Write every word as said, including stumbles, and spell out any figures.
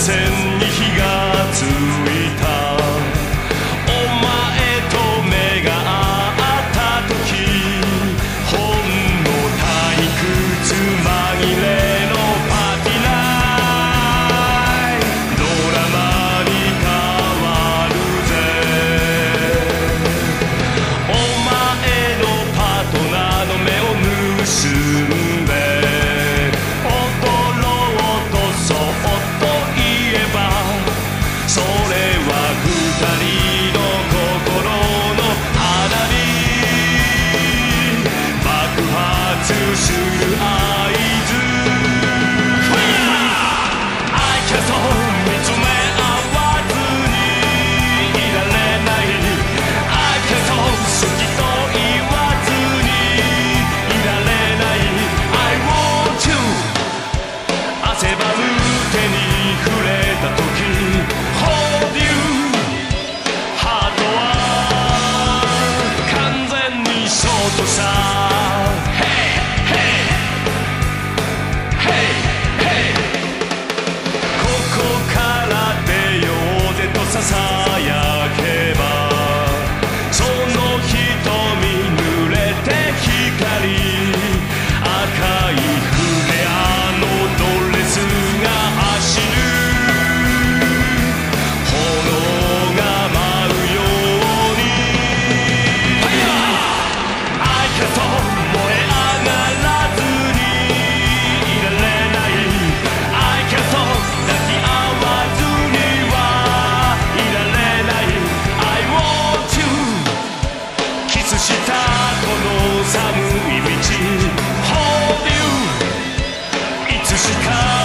線に火がついた。お前と目が合った時、ほんの退屈紛れのパティナイト、ドラマに変わるぜ。お前のパートナーの目を盗んで踊ろうとそっと言えば、それは二人の心の花火、爆発する合図。I can't stop 見つめ合わずにいられない。 I can't stop 好きと言わずにいられない。 I want you 汗ばむ手に触れた時 Hold you ハートは完全にショートさ。 Hey hey hey hey ここから出ようぜとささやけば、その瞳濡れて光、赤いフレアのドレスが走る。炎が舞うように I can't stop 燃え上がらずにいられない。 I can't stop 抱き合わずにはいられない。 I want you キスしたこの寒い道 Hold you いつしか